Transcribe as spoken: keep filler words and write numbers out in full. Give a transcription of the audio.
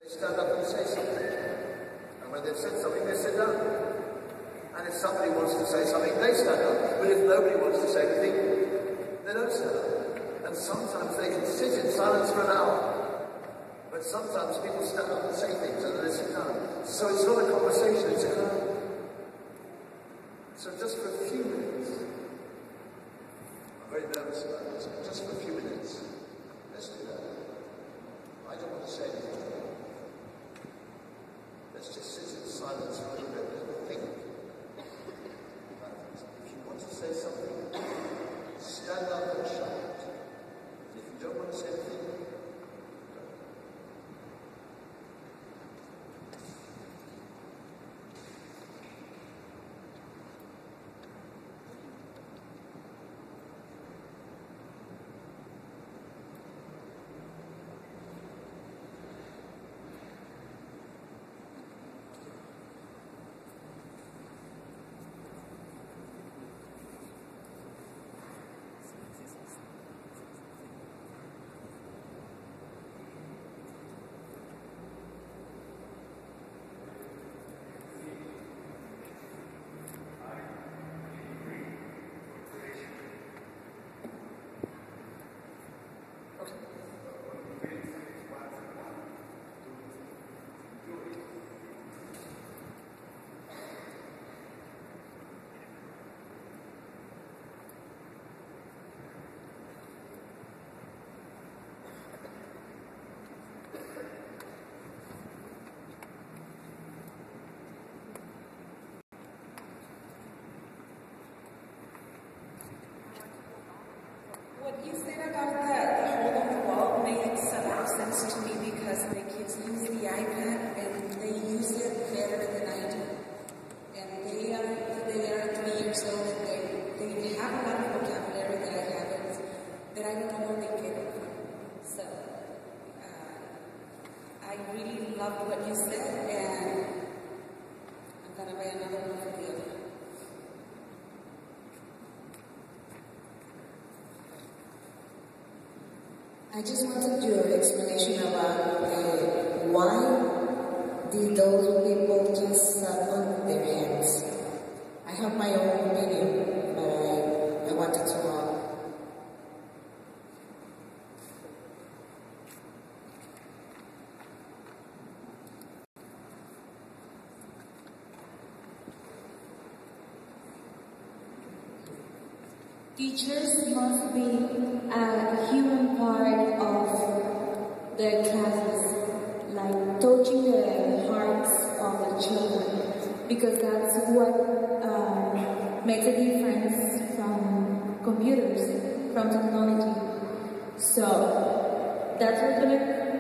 They stand up and say something. And when they've said something, they sit down. And if somebody wants to say something, they stand up. But if nobody wants to say anything, they don't stand up. And sometimes they can sit in silence for an hour. But sometimes people stand up and say things and then they sit down. So it's not a conversation, it's a crowd. So just for a few minutes, I'm very nervous about this, but just for a few minutes, let's do that. I don't want to say anything. Let's just sit in silence for a little bit and think. If you want to say something, stand up and shout. And if you don't want to say anything, what you said about the, the hole on the wall made some sense to me because the kids use the iPad and they use it better than I do. And they are they are three years old and they, they have a lot of vocabulary that I haven't, that I don't know where they get it from. So uh, I really loved what you said, and I'm gonna buy another one for the other. I just wanted your explanation about uh, why did those people just sat on their hands. I have my own opinion, but I, I wanted to know. Teachers must be a human part of their classes, like touching the hearts of the children, because that's what uh, makes a difference from computers, from technology. So that's what we're